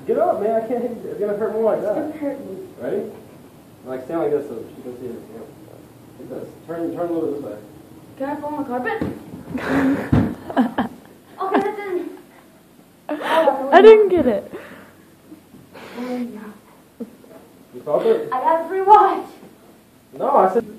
Get up, man. I can't. It's gonna hurt more like that. It's hurt me. Ready? Like stand like this so she can see it. Yeah. Like this. Turn a little this way. Can I fall on the carpet? Okay, that's it. I didn't get it. You felt it? I got a free watch. No, I said.